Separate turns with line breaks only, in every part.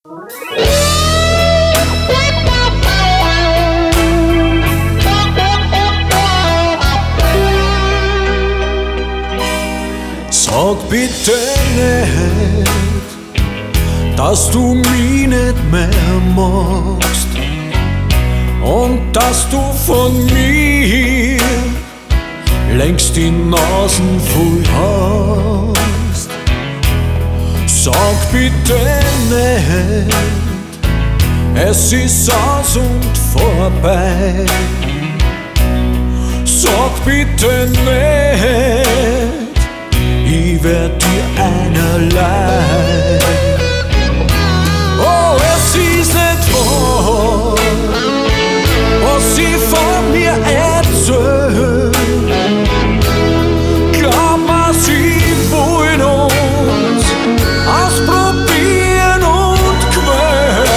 Sag bitte nicht, dass du mich nicht mehr magst und dass du von mir längst die Nasen voll hast. Sag bitte nicht, es ist aus und vorbei. Sag bitte nicht, ich werd dir einerlei. Oh, es ist nicht wahr, was sie von mir erzählt. Glaub mir, sie wollen uns ausprobieren und quälen.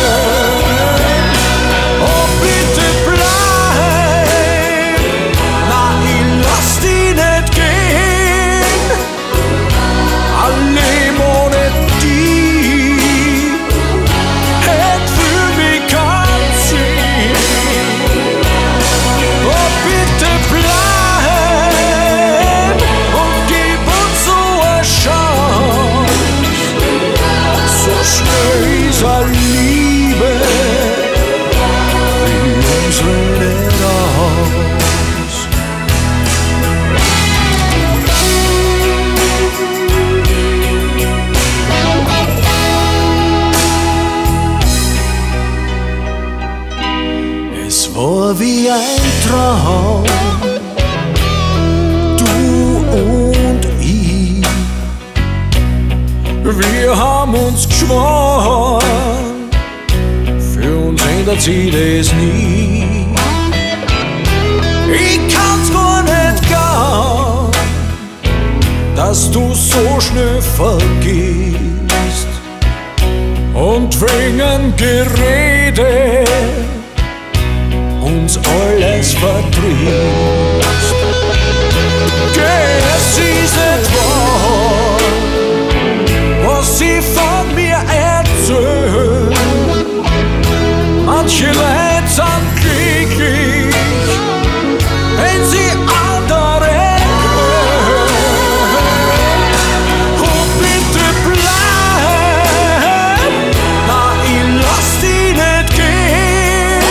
Oh, bitte bleib, na, ich lass dich nicht gehen. Ein Leben ohne dich hätt für mich keinen Sinn. Oh, bitte bleib und gib uns so eine Chance. So schnell ist eine Liebe wie unsere nicht aus. Es war wie ein Traum, du und ich. Wir haben uns geschworen, für uns ändert sich das nie. Ich kann's gar nicht glauben, dass du so schnell vergisst und wegen Gerede uns alles verdrießt. Es ist nicht wahr, was sie von mir erzählen. Manche Leute sind glücklich, wenn sie andere hören. Oh, bitte bleib, na, ich lass dich nicht gehen.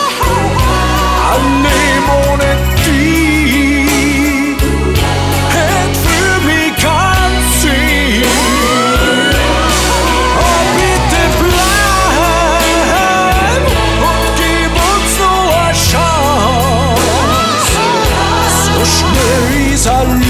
Ein Leben ohne dich hätt für mich keinen Sinn. Oh, bitte bleib und gib uns noch eine Chance. So schnell ist ein